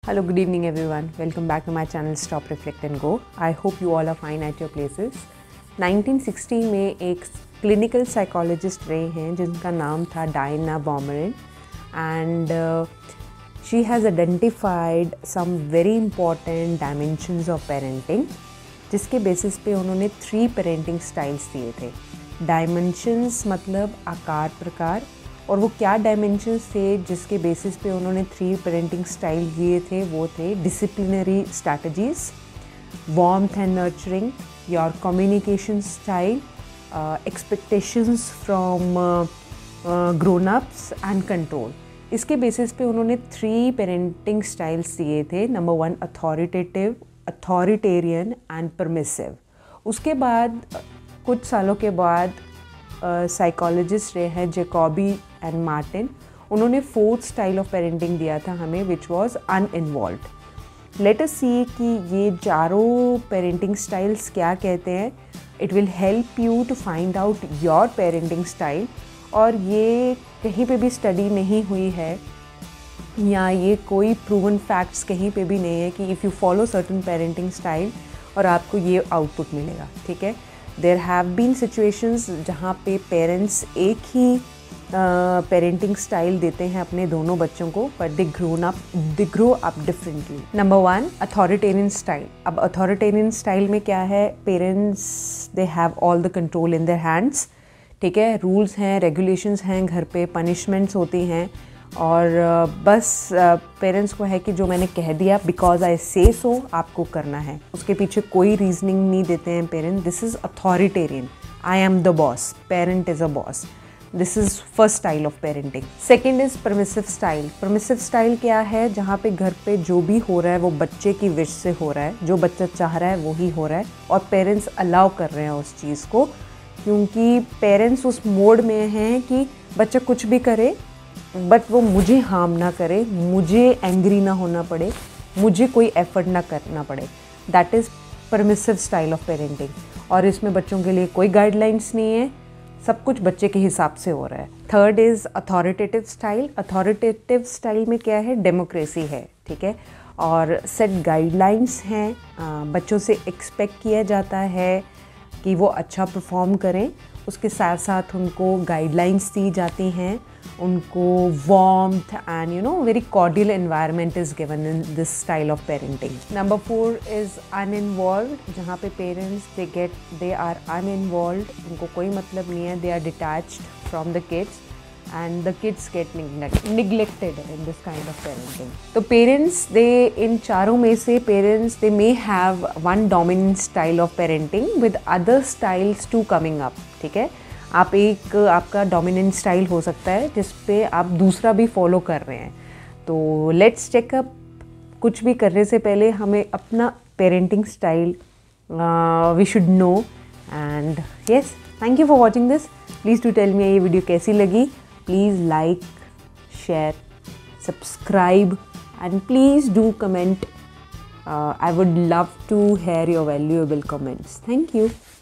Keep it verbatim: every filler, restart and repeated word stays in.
Hello, good evening everyone. Welcome back to my channel Stop, Reflect and Go. I hope you all are fine at your places. Nineteen sixty में एक clinical psychologist रहे हैं जिनका नाम था Diana Baumrind and she has identified some very important dimensions of parenting, जिसके basis पे उन्होंने थ्री पेरेंटिंग स्टाइल्स दिए थे. डायमेंशंस मतलब आकार प्रकार, और वो क्या डायमेंशंस थे जिसके बेसिस पे उन्होंने थ्री पेरेंटिंग स्टाइल दिए थे, वो थे disciplinary strategies, warmth and nurturing, your communication style, expectations from grown ups and control. इसके बेसिस पे उन्होंने थ्री पेरेंटिंग स्टाइल्स दिए थे. Number one authoritative, authoritarian and permissive. उसके बाद कुछ सालों के बाद साइकोलॉजिस्ट रहे हैं जैकॉबी एंड मार्टिन, उन्होंने फोर्थ स्टाइल ऑफ पेरेंटिंग दिया था हमें, विच वाज अनइन्वॉल्व्ड. लेट अस सी कि ये चारों पेरेंटिंग स्टाइल्स क्या कहते हैं. It will help you to find out your parenting style. और ये कहीं पे भी स्टडी नहीं हुई है या ये कोई प्रूवन फैक्ट्स कहीं पे भी नहीं है कि if you follow certain parenting style और आपको ये आउटपुट मिलेगा. ठीक है, देयर हैव बीन सिचुएशंस जहाँ पे पेरेंट्स एक ही पेरेंटिंग uh, स्टाइल देते हैं अपने दोनों बच्चों को, but they grown up they grow up differently. Number one authoritarian style. अब अथॉरिटेरियन स्टाइल में क्या है, parents they have all the control in their hands. ठीक है, रूल्स हैं, रेगुलेशंस हैं, घर पे पनिशमेंट्स होती हैं, और uh, बस पेरेंट्स uh, को है कि जो मैंने कह दिया बिकॉज आई से सो आपको करना है. उसके पीछे कोई रीजनिंग नहीं देते हैं parents. This is authoritarian. I am the boss, parent is a boss. This is first style of parenting. Second is permissive style. Permissive style क्या है, जहाँ पे घर पे जो भी हो रहा है वो बच्चे की विश से हो रहा है, जो बच्चा चाह रहा है वो ही हो रहा है, और पेरेंट्स अलाउ कर रहे हैं उस चीज़ को, क्योंकि पेरेंट्स उस मोड में हैं कि बच्चा कुछ भी करे बट वो मुझे हार्म ना करे, मुझे एंग्री ना होना पड़े, मुझे कोई एफर्ट ना करना पड़े. That is permissive style of parenting. और इसमें बच्चों के लिए कोई गाइडलाइंस नहीं है, सब कुछ बच्चे के हिसाब से हो रहा है. Third is authoritative style. Authoritative style में क्या है, डेमोक्रेसी है. ठीक है, और सेट गाइडलाइंस हैं. बच्चों से एक्सपेक्ट किया जाता है कि वो अच्छा परफॉर्म करें, उसके साथ साथ उनको गाइडलाइंस दी जाती हैं, उनको warmth and you know very cordial environment is given in this style of parenting. Number four is uninvolved, जहाँ पे parents they get they are uninvolved, उनको कोई मतलब नहीं है, they are detached from the kids and the kids get neglected in this kind of parenting. तो parents they इन चारों में से parents they may have one dominant style of parenting with other styles too coming up. ठीक है, आप एक आपका dominant style हो सकता है जिस पे आप दूसरा भी follow कर रहे हैं. तो let's check up. कुछ भी करने से पहले हमें अपना parenting style uh, we should know. And yes, thank you for watching this. Please do tell me ये वीडियो कैसी लगी. Please like, share, subscribe, and please do comment. Uh, I would love to hear your valuable comments. Thank you.